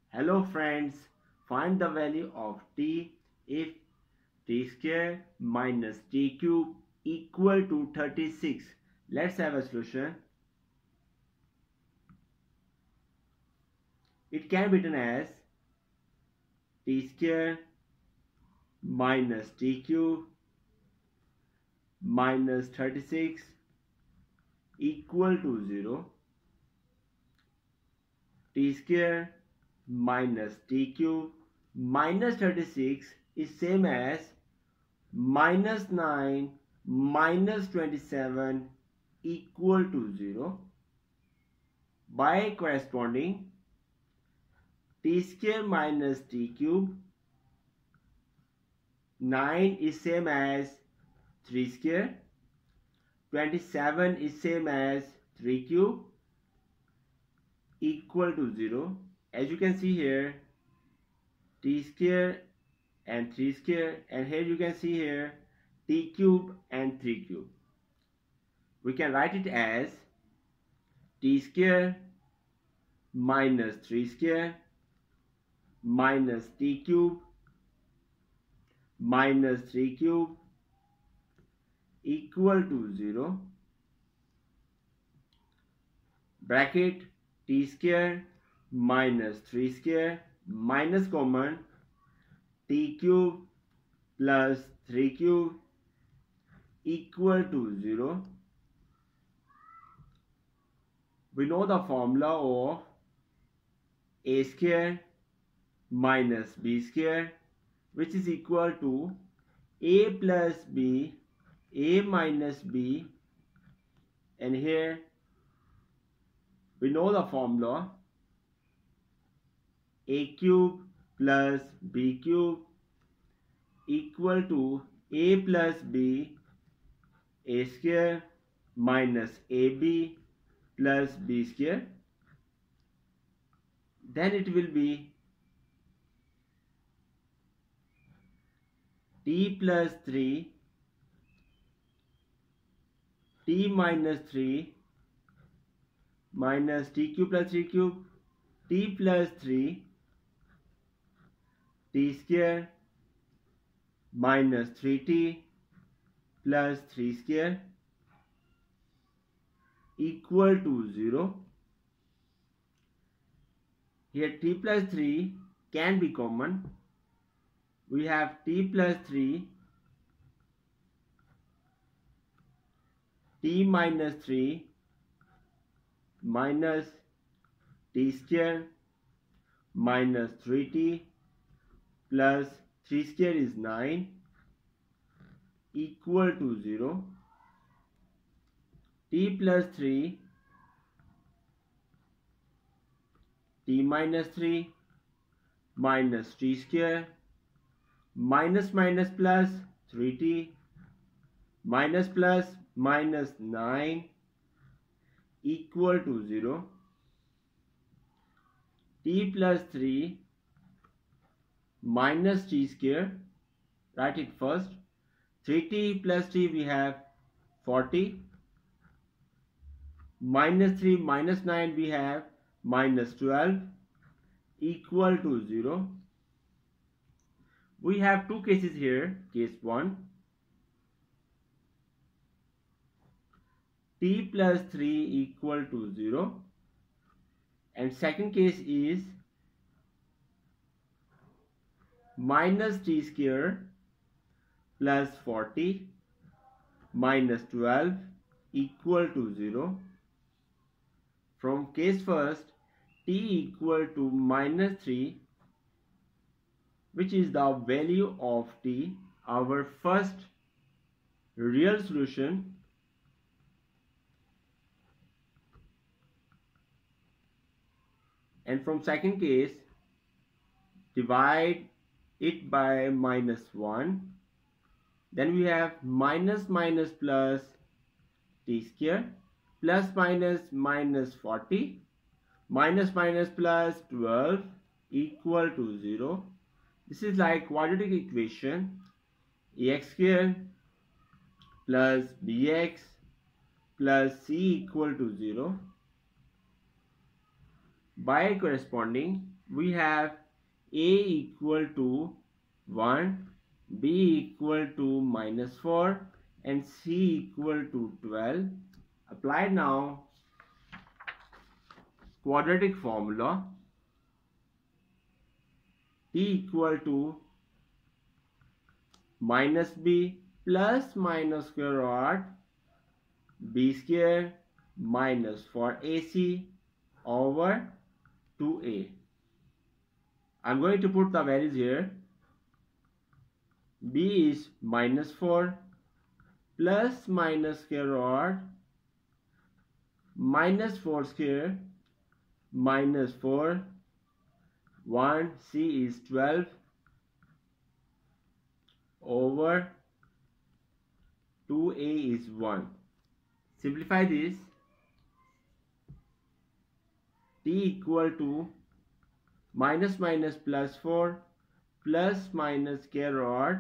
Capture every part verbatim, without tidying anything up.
Hello friends, find the value of t if t square minus t cube equal to thirty-six. Let's have a solution. It can be written as t square minus t cube minus thirty-six equal to zero. T square minus t cube minus thirty-six is same as minus nine minus twenty-seven equal to zero. By corresponding, t square minus t cube, nine is same as three square, twenty-seven is same as three cube equal to zero. As you can see here, t square and three square, and here you can see here t cube and three cube. We can write it as t square minus three square minus t cube minus three cube equal to zero. Bracket t square minus three square minus common t cube plus three cube equal to zero. We know the formula of a square minus b square, which is equal to a plus b, a minus b, and here we know the formula a cube plus b cube equal to a plus b, a square minus ab plus b square. Then it will be t plus three, t minus three minus t cube plus three cube, t plus three, t square minus three t plus three square equal to zero. Here t plus three can be common. We have t plus three, t minus three minus t square minus three t plus three square is nine equal to zero. T plus three, t minus three minus t square minus minus plus three t minus plus minus nine equal to zero. T plus three minus t square, write it first, three t plus t we have forty, minus three minus nine we have minus twelve equal to zero. We have two cases here. Case one, t plus three equal to zero, and second case is minus t square plus forty minus twelve equal to zero. From case first, t equal to minus three, which is the value of t, our first real solution. And from second case, divide it by minus one. Then we have minus minus plus t square plus minus minus forty minus minus plus twelve equal to zero. This is like quadratic equation. Ax square plus bx plus c equal to zero. by corresponding, we have a equal to one, b equal to minus four, and c equal to twelve. Apply now quadratic formula. T equal to minus b plus minus square root b square minus four a c over two a. I'm going to put the values here. B is minus four plus minus square root minus four square minus four, one, c is twelve over two a is one. Simplify this. T equal to minus minus plus four plus minus square root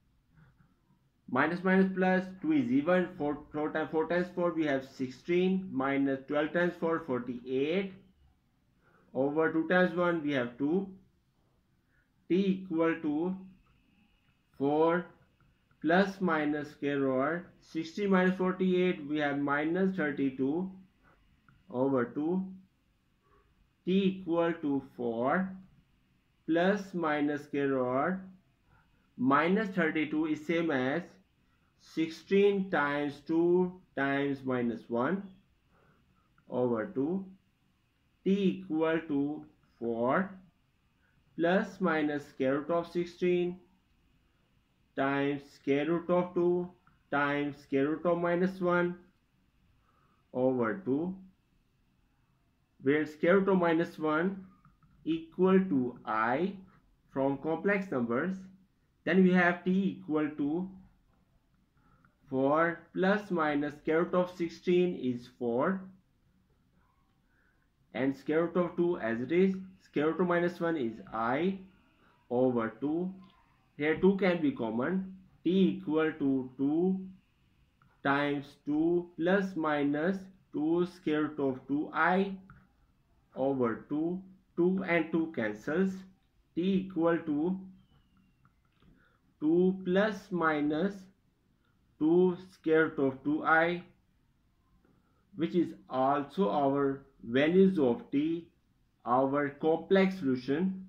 minus minus plus two is even. four, four times four times four we have sixteen, minus twelve times four forty-eight, over two times one we have two. T equal to four plus minus square root sixty minus forty-eight we have minus thirty-two over two. T equal to four plus minus square root minus thirty-two is same as sixteen times two times minus one over two. T equal to four plus minus square root of sixteen times square root of two times square root of minus one over two, where square root of minus one equal to I from complex numbers. Then we have t equal to four plus minus square root of sixteen is four, and square root of two as it is. Square root of minus one is I over two. Here two can be common. T equal to two times two plus minus two square root of two I over two. two and two cancels. T equal to two plus minus two square root of two I, which is also our values of t, our complex solution.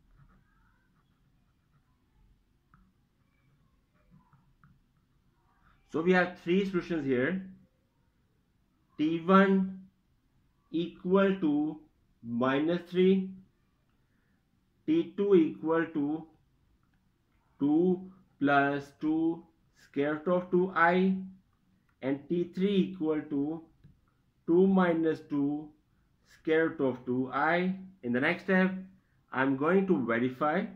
So we have three solutions here. T one equal to minus three, T two equal to two plus two square root of two I, and T three equal to two minus two square root of two I. In the next step, I am going to verify.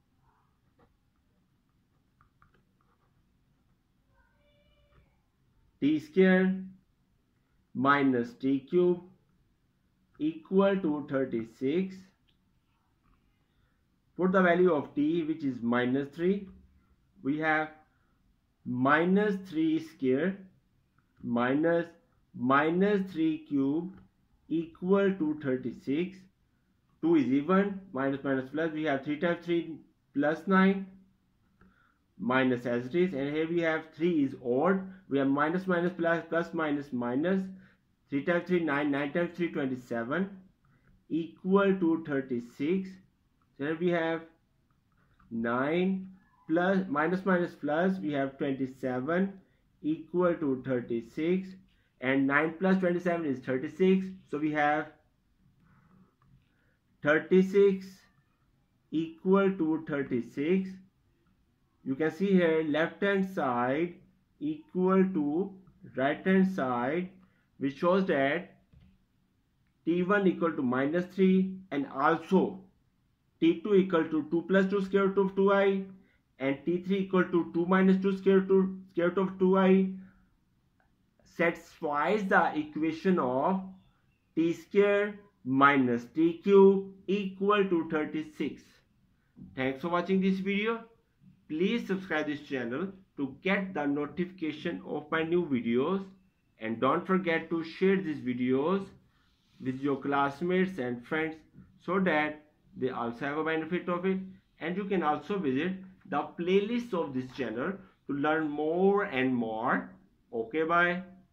T square minus t cube equal to thirty-six. Put the value of t, which is minus three. We have minus three square minus minus three cube equal to thirty-six. two is even, minus minus plus, we have three times three plus nine, minus as it is, and here we have three is odd, we have minus minus plus plus minus minus, three times three nine, nine times three twenty-seven equal to thirty-six. So here we have nine plus minus minus plus, we have twenty-seven equal to thirty-six, and nine plus twenty-seven is thirty-six. So we have thirty-six equal to thirty-six. You can see here left hand side equal to right hand side, which shows that T one equal to minus three, and also T two equal to two plus two square root of two I, and T three equal to two minus two square root, square root of two I satisfies the equation of t square minus t cube equal to thirty-six. Thanks for watching this video. Please subscribe this channel to get the notification of my new videos, and don't forget to share these videos with your classmates and friends so that they also have a benefit of it. And you can also visit the playlist of this channel to learn more and more. Okay, bye.